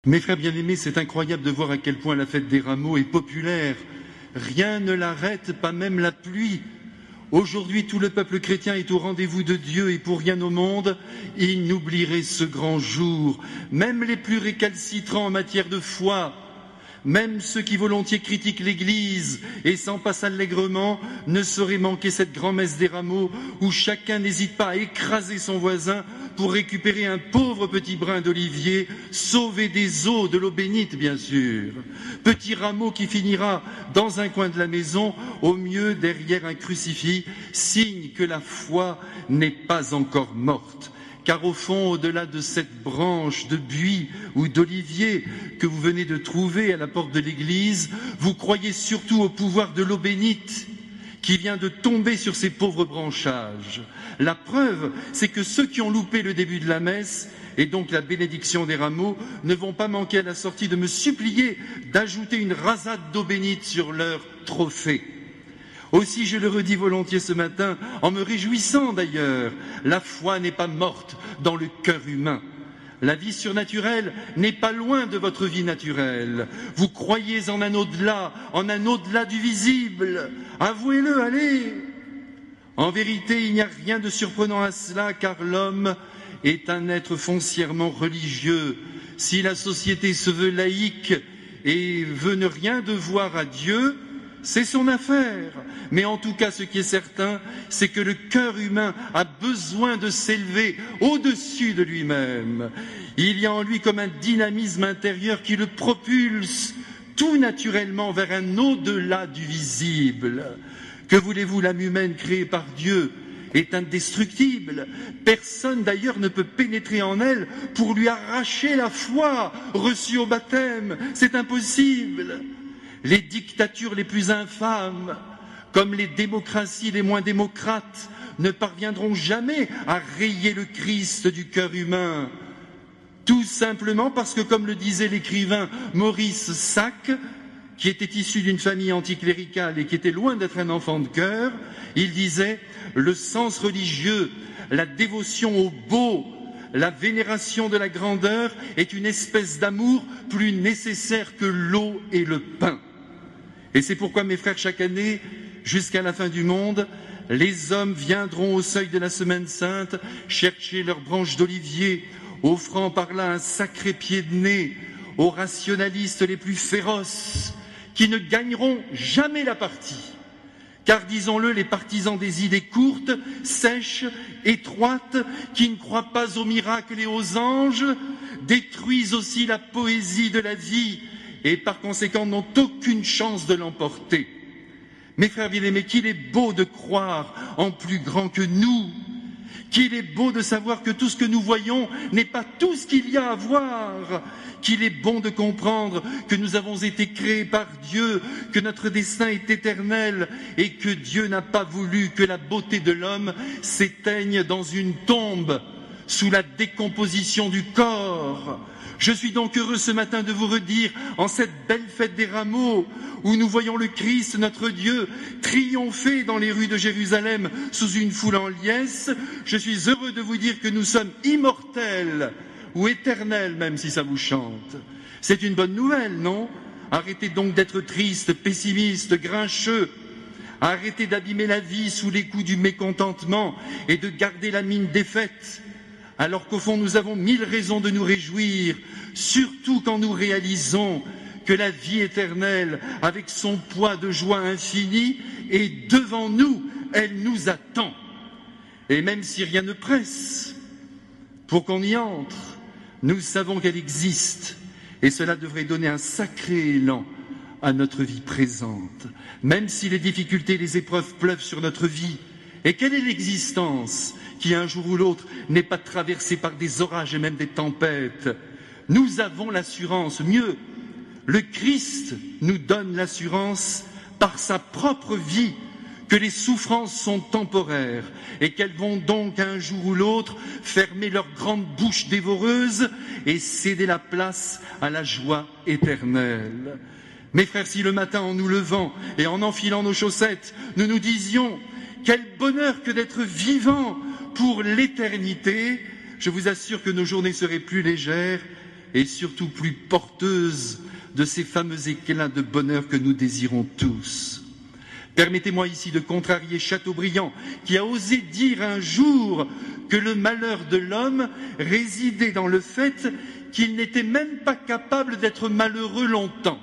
Mes frères bien-aimés, c'est incroyable de voir à quel point la fête des rameaux est populaire. Rien ne l'arrête, pas même la pluie. Aujourd'hui, tout le peuple chrétien est au rendez-vous de Dieu et pour rien au monde, il n'oublierait ce grand jour. Même les plus récalcitrants en matière de foi, même ceux qui volontiers critiquent l'Église et s'en passent allègrement, ne sauraient manquer cette grand-messe des rameaux où chacun n'hésite pas à écraser son voisin pour récupérer un pauvre petit brin d'olivier, sauvé des eaux de l'eau bénite, bien sûr. Petit rameau qui finira dans un coin de la maison, au mieux derrière un crucifix, signe que la foi n'est pas encore morte. Car au fond, au-delà de cette branche de buis ou d'olivier que vous venez de trouver à la porte de l'église, vous croyez surtout au pouvoir de l'eau bénite qui vient de tomber sur ces pauvres branchages. La preuve, c'est que ceux qui ont loupé le début de la messe, et donc la bénédiction des rameaux, ne vont pas manquer à la sortie de me supplier d'ajouter une rasade d'eau bénite sur leur trophée. Aussi, je le redis volontiers ce matin, en me réjouissant d'ailleurs, la foi n'est pas morte dans le cœur humain. La vie surnaturelle n'est pas loin de votre vie naturelle. Vous croyez en un au-delà du visible. Avouez-le, allez. En vérité, il n'y a rien de surprenant à cela, car l'homme est un être foncièrement religieux. Si la société se veut laïque et veut ne rien devoir à Dieu, c'est son affaire. Mais en tout cas, ce qui est certain, c'est que le cœur humain a besoin de s'élever au-dessus de lui-même. Il y a en lui comme un dynamisme intérieur qui le propulse tout naturellement vers un au-delà du visible. Que voulez-vous, l'âme humaine créée par Dieu est indestructible. Personne d'ailleurs ne peut pénétrer en elle pour lui arracher la foi reçue au baptême. C'est impossible. Les dictatures les plus infâmes, comme les démocraties les moins démocrates, ne parviendront jamais à rayer le Christ du cœur humain. Tout simplement parce que, comme le disait l'écrivain Maurice Sac, qui était issu d'une famille anticléricale et qui était loin d'être un enfant de cœur, il disait « Le sens religieux, la dévotion au beau, la vénération de la grandeur est une espèce d'amour plus nécessaire que l'eau et le pain. » Et c'est pourquoi, mes frères, chaque année, jusqu'à la fin du monde, les hommes viendront au seuil de la Semaine Sainte chercher leurs branches d'olivier, offrant par là un sacré pied de nez aux rationalistes les plus féroces, qui ne gagneront jamais la partie. Car, disons-le, les partisans des idées courtes, sèches, étroites, qui ne croient pas aux miracles et aux anges, détruisent aussi la poésie de la vie et par conséquent n'ont aucune chance de l'emporter. Mes frères bien-aimés, qu'il est beau de croire en plus grand que nous, qu'il est beau de savoir que tout ce que nous voyons n'est pas tout ce qu'il y a à voir, qu'il est bon de comprendre que nous avons été créés par Dieu, que notre destin est éternel et que Dieu n'a pas voulu que la beauté de l'homme s'éteigne dans une tombe sous la décomposition du corps. Je suis donc heureux ce matin de vous redire, en cette belle fête des rameaux, où nous voyons le Christ, notre Dieu, triompher dans les rues de Jérusalem sous une foule en liesse, je suis heureux de vous dire que nous sommes immortels, ou éternels même si ça vous chante. C'est une bonne nouvelle, non? Arrêtez donc d'être tristes, pessimistes, grincheux. Arrêtez d'abîmer la vie sous les coups du mécontentement et de garder la mine défaite. Alors qu'au fond nous avons 1000 raisons de nous réjouir, surtout quand nous réalisons que la vie éternelle, avec son poids de joie infinie, est devant nous, elle nous attend. Et même si rien ne presse, pour qu'on y entre, nous savons qu'elle existe, et cela devrait donner un sacré élan à notre vie présente. Même si les difficultés et les épreuves pleuvent sur notre vie, et quelle est l'existence qui, un jour ou l'autre, n'est pas traversée par des orages et même des tempêtes? Nous avons l'assurance, mieux, le Christ nous donne l'assurance par sa propre vie que les souffrances sont temporaires et qu'elles vont donc un jour ou l'autre fermer leur grande bouche dévoreuse et céder la place à la joie éternelle. Mes frères, si le matin, en nous levant et en enfilant nos chaussettes, nous nous disions « Quel bonheur que d'être vivant pour l'éternité !» je vous assure que nos journées seraient plus légères et surtout plus porteuse de ces fameux éclats de bonheur que nous désirons tous. Permettez-moi ici de contrarier Chateaubriand, qui a osé dire un jour que le malheur de l'homme résidait dans le fait qu'il n'était même pas capable d'être malheureux longtemps.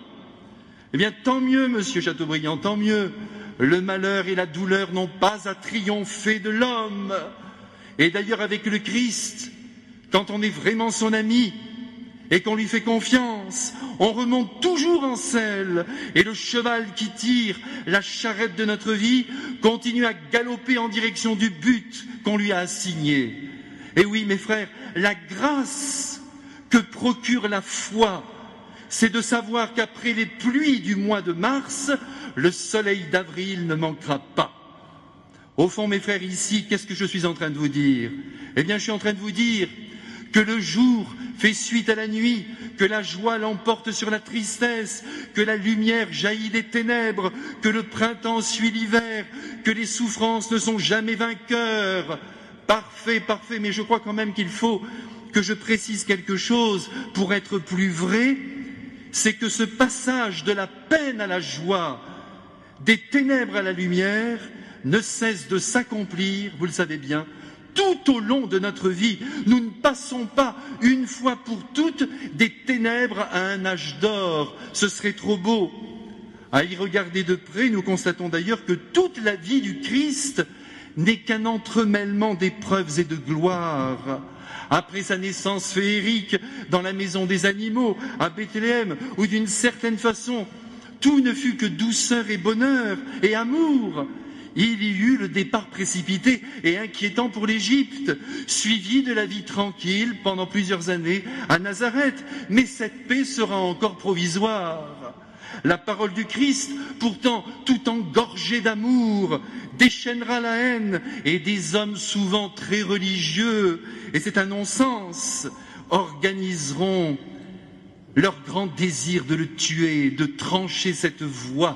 Eh bien, tant mieux, monsieur Chateaubriand, tant mieux. Le malheur et la douleur n'ont pas à triompher de l'homme. Et d'ailleurs, avec le Christ, quand on est vraiment son ami et qu'on lui fait confiance, on remonte toujours en selle et le cheval qui tire la charrette de notre vie continue à galoper en direction du but qu'on lui a assigné. Et oui, mes frères, la grâce que procure la foi, c'est de savoir qu'après les pluies du mois de mars, le soleil d'avril ne manquera pas. Au fond, mes frères, ici, qu'est-ce que je suis en train de vous dire? Eh bien, je suis en train de vous dire que le jour fait suite à la nuit, que la joie l'emporte sur la tristesse, que la lumière jaillit des ténèbres, que le printemps suit l'hiver, que les souffrances ne sont jamais vainqueurs. Parfait, parfait, mais je crois quand même qu'il faut que je précise quelque chose pour être plus vrai, c'est que ce passage de la peine à la joie, des ténèbres à la lumière, ne cesse de s'accomplir, vous le savez bien, tout au long de notre vie. Nous ne passons pas une fois pour toutes des ténèbres à un âge d'or. Ce serait trop beau. À y regarder de près, nous constatons d'ailleurs que toute la vie du Christ n'est qu'un entremêlement d'épreuves et de gloire. Après sa naissance féerique dans la maison des animaux, à Bethléem, où d'une certaine façon, tout ne fut que douceur et bonheur et amour, il y eut le départ précipité et inquiétant pour l'Égypte, suivi de la vie tranquille pendant plusieurs années à Nazareth. Mais cette paix sera encore provisoire. La parole du Christ, pourtant tout engorgée d'amour, déchaînera la haine et des hommes souvent très religieux, et c'est un non-sens, organiseront leur grand désir de le tuer, de trancher cette voix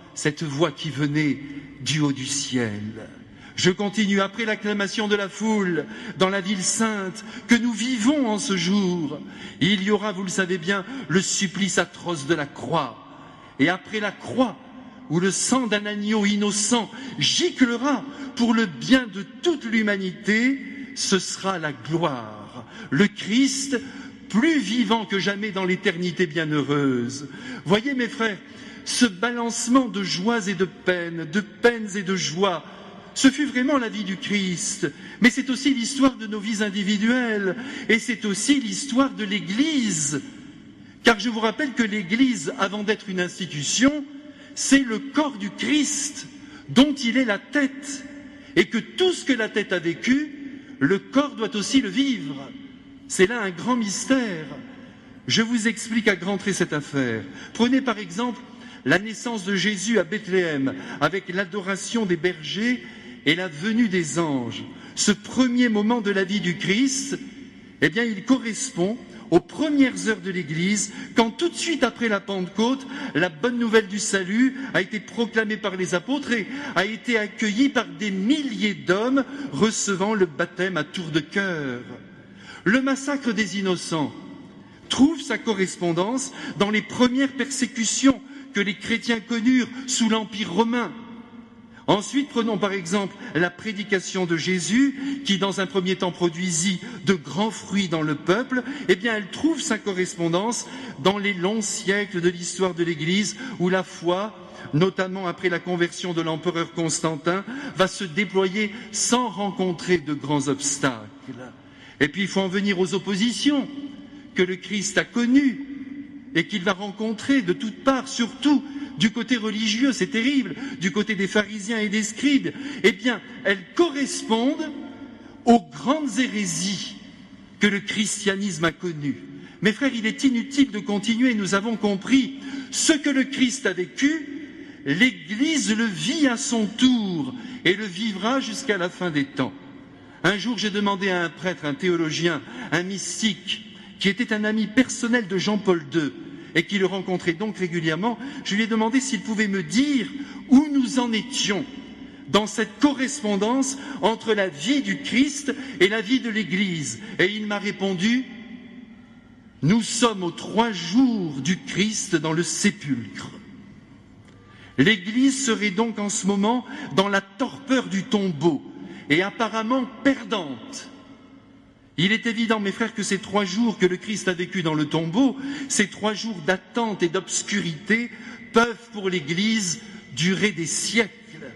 qui venait du haut du ciel. Je continue, après l'acclamation de la foule dans la ville sainte que nous vivons en ce jour, il y aura, vous le savez bien, le supplice atroce de la croix. Et après la croix, où le sang d'un agneau innocent giclera pour le bien de toute l'humanité, ce sera la gloire. Le Christ, plus vivant que jamais dans l'éternité bienheureuse. Voyez, mes frères, ce balancement de joies et de peines et de joies, ce fut vraiment la vie du Christ. Mais c'est aussi l'histoire de nos vies individuelles, et c'est aussi l'histoire de l'Église. Car je vous rappelle que l'Église, avant d'être une institution, c'est le corps du Christ, dont il est la tête, et que tout ce que la tête a vécu, le corps doit aussi le vivre. C'est là un grand mystère. Je vous explique à grands traits cette affaire. Prenez par exemple la naissance de Jésus à Bethléem, avec l'adoration des bergers et la venue des anges. Ce premier moment de la vie du Christ, eh bien, il correspond aux premières heures de l'Église, quand tout de suite après la Pentecôte, la bonne nouvelle du salut a été proclamée par les apôtres et a été accueillie par des milliers d'hommes recevant le baptême à tour de cœur. Le massacre des innocents trouve sa correspondance dans les premières persécutions que les chrétiens connurent sous l'Empire romain. Ensuite, prenons par exemple la prédication de Jésus, qui dans un premier temps produisit de grands fruits dans le peuple. Eh bien, elle trouve sa correspondance dans les longs siècles de l'histoire de l'Église, où la foi, notamment après la conversion de l'empereur Constantin, va se déployer sans rencontrer de grands obstacles. Et puis, il faut en venir aux oppositions que le Christ a connues et qu'il va rencontrer de toutes parts, surtout du côté religieux, c'est terrible, du côté des pharisiens et des scribes. Eh bien, elles correspondent aux grandes hérésies que le christianisme a connues. Mes frères, il est inutile de continuer, nous avons compris ce que le Christ a vécu, l'Église le vit à son tour et le vivra jusqu'à la fin des temps. Un jour, j'ai demandé à un prêtre, un théologien, un mystique, qui était un ami personnel de Jean-Paul II et qui le rencontrait donc régulièrement, je lui ai demandé s'il pouvait me dire où nous en étions dans cette correspondance entre la vie du Christ et la vie de l'Église. Et il m'a répondu, Nous sommes aux 3 jours du Christ dans le sépulcre. L'Église serait donc en ce moment dans la torpeur du tombeau et apparemment perdante. Il est évident, mes frères, que ces 3 jours que le Christ a vécu dans le tombeau, ces 3 jours d'attente et d'obscurité, peuvent pour l'Église durer des siècles.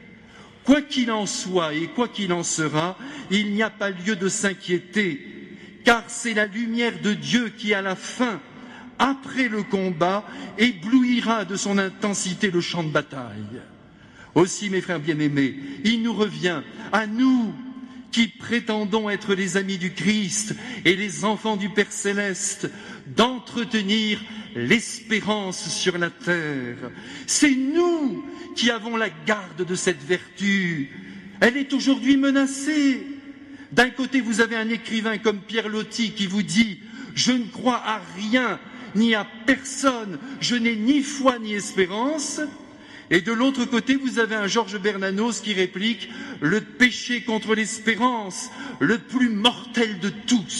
Quoi qu'il en soit et quoi qu'il en sera, il n'y a pas lieu de s'inquiéter, car c'est la lumière de Dieu qui, à la fin, après le combat, éblouira de son intensité le champ de bataille. Aussi, mes frères bien-aimés, il nous revient, à nous, qui prétendons être les amis du Christ et les enfants du Père Céleste, d'entretenir l'espérance sur la terre. C'est nous qui avons la garde de cette vertu. Elle est aujourd'hui menacée. D'un côté, vous avez un écrivain comme Pierre Loti qui vous dit « Je ne crois à rien ni à personne, je n'ai ni foi ni espérance ». Et de l'autre côté, vous avez un Georges Bernanos qui réplique « Le péché contre l'espérance, le plus mortel de tous ».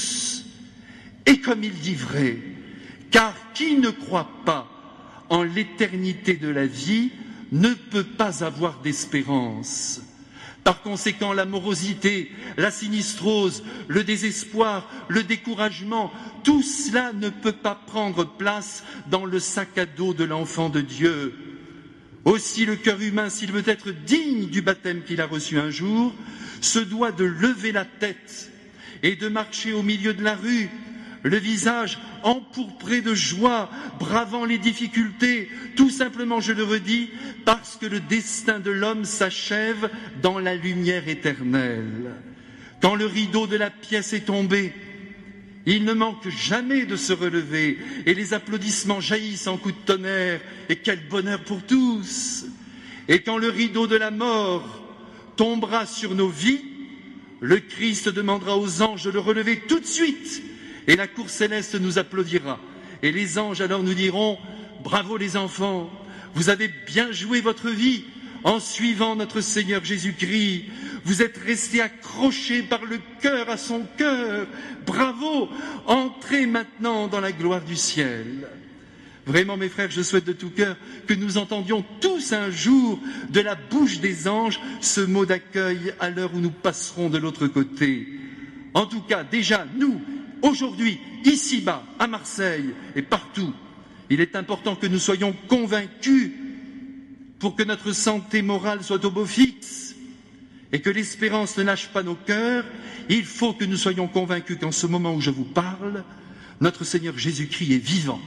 Et comme il dit vrai, car qui ne croit pas en l'éternité de la vie ne peut pas avoir d'espérance. Par conséquent, la morosité, la sinistrose, le désespoir, le découragement, tout cela ne peut pas prendre place dans le sac à dos de l'enfant de Dieu. Aussi le cœur humain, s'il veut être digne du baptême qu'il a reçu un jour, se doit de lever la tête et de marcher au milieu de la rue, le visage empourpré de joie, bravant les difficultés, tout simplement, je le redis, parce que le destin de l'homme s'achève dans la lumière éternelle. Quand le rideau de la pièce est tombé, il ne manque jamais de se relever et les applaudissements jaillissent en coups de tonnerre. Et quel bonheur pour tous! Et quand le rideau de la mort tombera sur nos vies, le Christ demandera aux anges de le relever tout de suite et la cour céleste nous applaudira. Et les anges alors nous diront « Bravo les enfants, vous avez bien joué votre vie en suivant notre Seigneur Jésus-Christ. Vous êtes restés accrochés par le cœur à son cœur. Bravo, entrez maintenant dans la gloire du ciel. » Vraiment, mes frères, je souhaite de tout cœur que nous entendions tous un jour de la bouche des anges ce mot d'accueil à l'heure où nous passerons de l'autre côté. En tout cas, déjà, nous, aujourd'hui, ici-bas, à Marseille et partout, il est important que nous soyons convaincus pour que notre santé morale soit au beau fixe et que l'espérance ne lâche pas nos cœurs. Il faut que nous soyons convaincus qu'en ce moment où je vous parle, notre Seigneur Jésus-Christ est vivant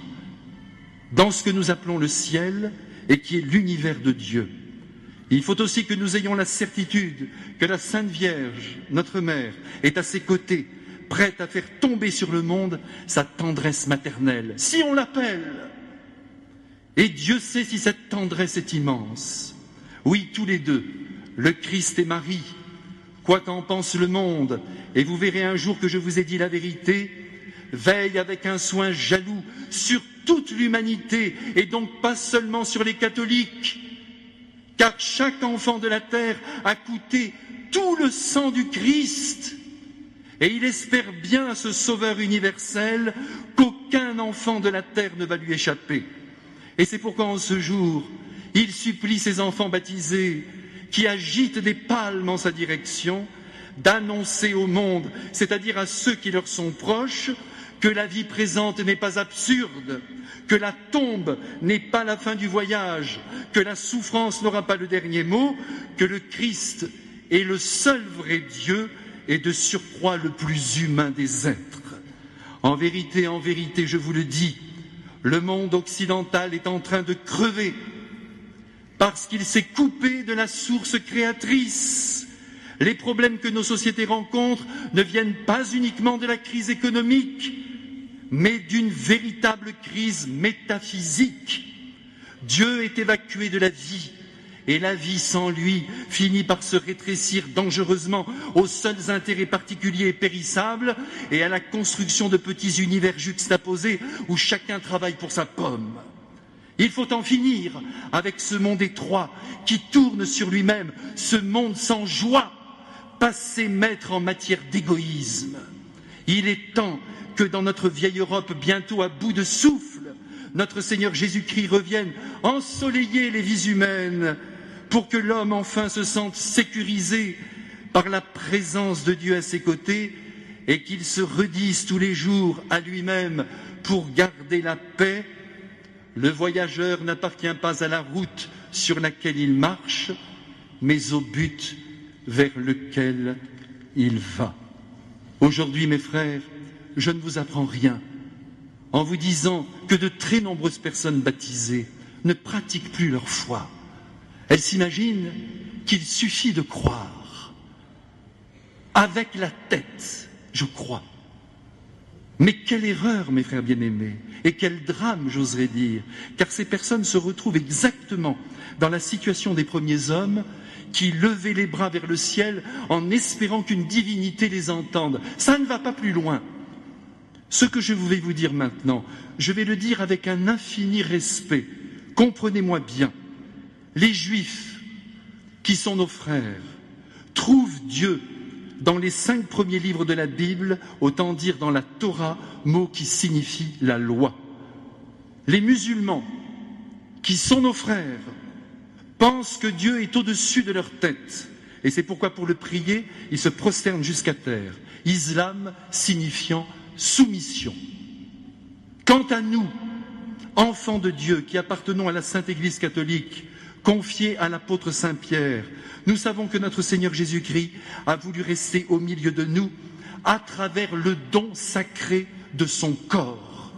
dans ce que nous appelons le ciel et qui est l'univers de Dieu. Il faut aussi que nous ayons la certitude que la Sainte Vierge, notre Mère, est à ses côtés, prête à faire tomber sur le monde sa tendresse maternelle, si on l'appelle. Et Dieu sait si cette tendresse est immense. Oui, tous les deux, le Christ et Marie, quoi qu'en pense le monde, et vous verrez un jour que je vous ai dit la vérité, veillent avec un soin jaloux sur toute l'humanité et donc pas seulement sur les catholiques, car chaque enfant de la terre a coûté tout le sang du Christ et il espère bien à ce Sauveur universel qu'aucun enfant de la terre ne va lui échapper. Et c'est pourquoi en ce jour, il supplie ses enfants baptisés qui agitent des palmes en sa direction d'annoncer au monde, c'est-à-dire à ceux qui leur sont proches, que la vie présente n'est pas absurde, que la tombe n'est pas la fin du voyage, que la souffrance n'aura pas le dernier mot, que le Christ est le seul vrai Dieu et de surcroît le plus humain des êtres. En vérité, je vous le dis, le monde occidental est en train de crever parce qu'il s'est coupé de la source créatrice. Les problèmes que nos sociétés rencontrent ne viennent pas uniquement de la crise économique, mais d'une véritable crise métaphysique. Dieu est évacué de la vie, et la vie sans lui finit par se rétrécir dangereusement aux seuls intérêts particuliers et périssables, et à la construction de petits univers juxtaposés où chacun travaille pour sa pomme. Il faut en finir avec ce monde étroit qui tourne sur lui-même, ce monde sans joie, passé maître en matière d'égoïsme. Il est temps que dans notre vieille Europe, bientôt à bout de souffle, notre Seigneur Jésus-Christ revienne ensoleiller les vies humaines pour que l'homme enfin se sente sécurisé par la présence de Dieu à ses côtés et qu'il se redise tous les jours à lui-même pour garder la paix. Le voyageur n'appartient pas à la route sur laquelle il marche, mais au but vers lequel il va. Aujourd'hui, mes frères, je ne vous apprends rien en vous disant que de très nombreuses personnes baptisées ne pratiquent plus leur foi. Elles s'imaginent qu'il suffit de croire. Avec la tête, je crois. Mais quelle erreur, mes frères bien-aimés, et quel drame, j'oserais dire, car ces personnes se retrouvent exactement dans la situation des premiers hommes qui levaient les bras vers le ciel en espérant qu'une divinité les entende. Ça ne va pas plus loin. Ce que je vais vous dire maintenant, je vais le dire avec un infini respect. Comprenez-moi bien. Les Juifs, qui sont nos frères, trouvent Dieu dans les 5 premiers livres de la Bible, autant dire dans la Torah, mot qui signifie la loi. Les musulmans, qui sont nos frères, pensent que Dieu est au-dessus de leur tête. Et c'est pourquoi pour le prier, ils se prosternent jusqu'à terre. Islam signifiant soumission. Quant à nous, enfants de Dieu qui appartenons à la Sainte Église catholique, confiés à l'apôtre Saint-Pierre, nous savons que notre Seigneur Jésus-Christ a voulu rester au milieu de nous à travers le don sacré de son corps.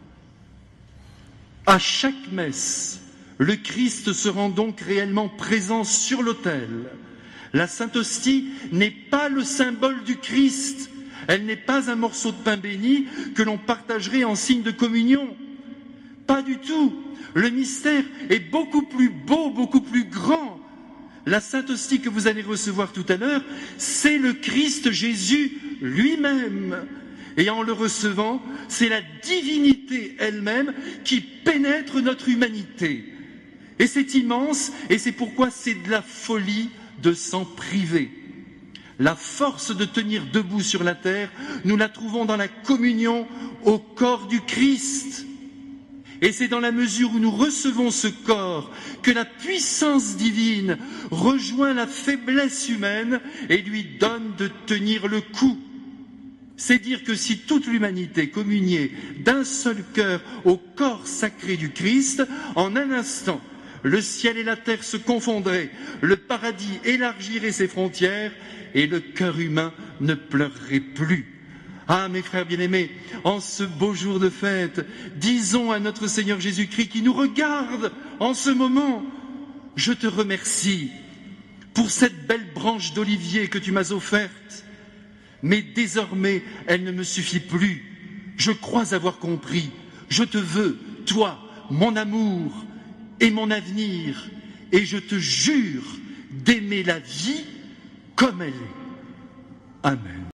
À chaque messe, le Christ se rend donc réellement présent sur l'autel. La Sainte Hostie n'est pas le symbole du Christ, elle n'est pas un morceau de pain béni que l'on partagerait en signe de communion. Pas du tout. Le mystère est beaucoup plus beau, beaucoup plus grand. La Sainte Hostie que vous allez recevoir tout à l'heure, c'est le Christ Jésus lui-même. Et en le recevant, c'est la divinité elle-même qui pénètre notre humanité. Et c'est immense, et c'est pourquoi c'est de la folie de s'en priver. La force de tenir debout sur la terre, nous la trouvons dans la communion au corps du Christ. Et c'est dans la mesure où nous recevons ce corps que la puissance divine rejoint la faiblesse humaine et lui donne de tenir le coup. C'est dire que si toute l'humanité communiait d'un seul cœur au corps sacré du Christ, en un instant, le ciel et la terre se confondraient, le paradis élargirait ses frontières et le cœur humain ne pleurerait plus. Ah, mes frères bien-aimés, en ce beau jour de fête, disons à notre Seigneur Jésus-Christ qui nous regarde en ce moment, je te remercie pour cette belle branche d'olivier que tu m'as offerte, mais désormais elle ne me suffit plus. Je crois avoir compris. Je te veux, toi, mon amour et mon avenir, et je te jure d'aimer la vie comme elle est. Amen.